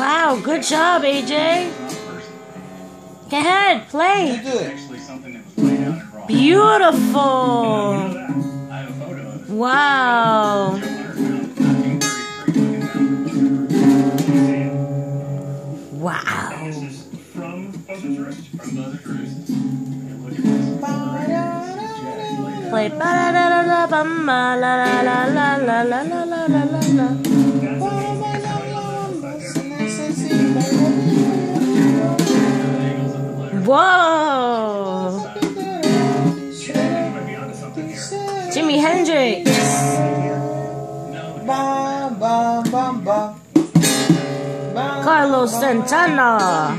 Wow, good job, AJ. Go ahead, play. Beautiful. Wow. Wow. Play ba da da da da bum ba la la la la la la la la la la. Whoa! Jimi Hendrix. Carlos Santana.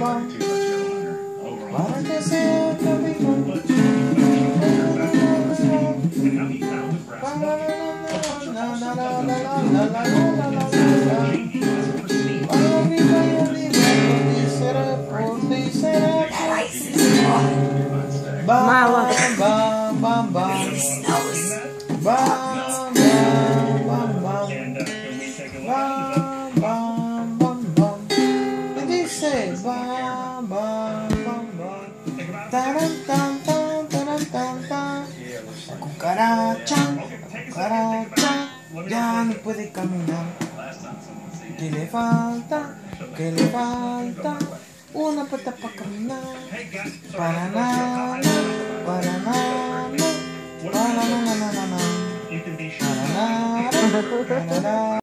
Cucaracha, cucaracha, ya no puede caminar. ¿Qué le falta? ¿Qué le falta? Una pata para caminar. Para nada, para nada, para nada, para nada, para nada.